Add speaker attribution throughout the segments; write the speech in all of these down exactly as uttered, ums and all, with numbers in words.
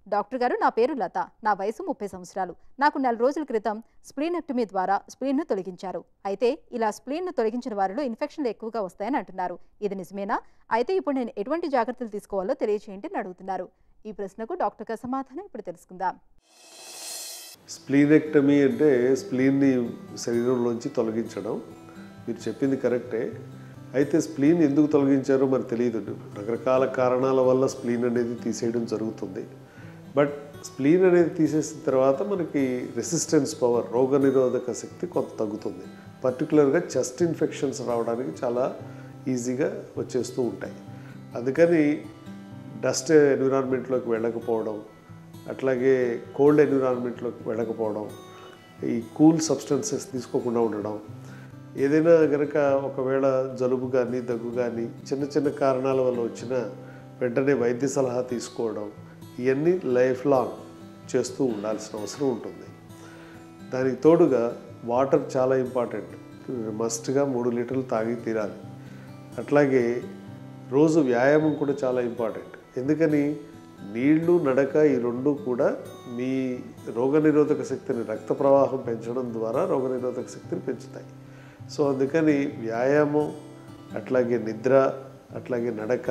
Speaker 1: Doctor గారు, నా పేరు లత. నా వయసు ముప్పై సంవత్సరాలు. నాకు నెల రోజుల క్రితం స్ప్లీనెక్టమీ ద్వారా స్ప్లీన్ను తొలగించారు. అయితే ఇలా స్ప్లీన్ను తొలగించిన వారిలో ఇన్ఫెక్షన్లు ఎక్కువగా వస్తాయని అంటున్నారు. ఇది నిజమేనా? అయితే ఇప్పుడు నేను ఎటువంటి జాగ్రత్తలు తీసుకోవాలో తెలియజేయండి అని అడుగుతున్నారు. ఈ ప్రశ్నకు డాక్టర్ గారి సమాధానం ఇప్పుడు తెలుసుకుందాం.
Speaker 2: స్ప్లీనెక్టమీ అంటే స్ప్లీన్ని శరీరంలోంచి తొలగించడం. మీరు చెప్పింది కరెక్టే. అయితే స్ప్లీన్ ఎందుకు తొలగించారో మరి తెలియదు. రకరకాల కారణాల వల్ల స్ప్లీన్ అనేది తీసేయడం జరుగుతుంది. బట్ స్ప్లీన్ అనేది తీసేసిన తర్వాత మనకి రెసిస్టెన్స్ పవర్, రోగనిరోధక శక్తి కొంత తగ్గుతుంది. పర్టికులర్గా చెస్ట్ ఇన్ఫెక్షన్స్ రావడానికి చాలా ఈజీగా వచ్చేస్తూ ఉంటాయి. అందుకని డస్ట్ ఎన్విరాన్మెంట్లోకి వెళ్ళకపోవడం, అట్లాగే కోల్డ్ ఎన్విరాన్మెంట్లోకి వెళ్ళకపోవడం, ఈ కూల్ సబ్స్టెన్సెస్ తీసుకోకుండా ఉండడం, ఏదైనా కనుక ఒకవేళ జలుబు కానీ దగ్గు కానీ చిన్న చిన్న కారణాల వల్ల వచ్చిన వెంటనే వైద్య సలహా తీసుకోవడం, ఇవన్నీ లైఫ్ లాంగ్ చేస్తూ ఉండాల్సిన అవసరం ఉంటుంది. దానికి తోడుగా వాటర్ చాలా ఇంపార్టెంట్. మస్ట్గా మూడు లీటర్లు తాగి తీరాలి. అట్లాగే రోజు వ్యాయామం కూడా చాలా ఇంపార్టెంట్. ఎందుకని నీళ్లు, నడక ఈ రెండు కూడా మీ రోగనిరోధక శక్తిని, రక్త ప్రవాహం పెంచడం ద్వారా రోగనిరోధక శక్తిని పెంచుతాయి. సో అందుకని వ్యాయామం, అట్లాగే నిద్ర, అట్లాగే నడక,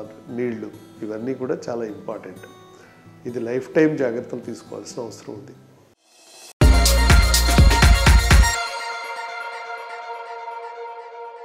Speaker 2: నీళ్లు, ఇవన్నీ కూడా చాలా ఇంపార్టెంట్. ఇది లైఫ్ టైం జాగ్రత్తలు తీసుకోవాల్సిన అవసరం ఉంది.